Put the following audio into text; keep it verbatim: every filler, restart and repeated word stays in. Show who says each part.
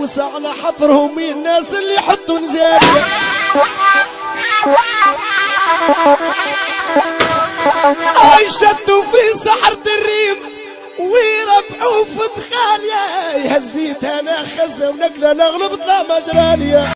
Speaker 1: يوسع على حفرهم من الناس اللي يحطوا نزالية. اي شدوا في سحرة الريم ويربعوا في دخاليا، هزيت انا خزة ونقلة نغلب طلع مجرالية.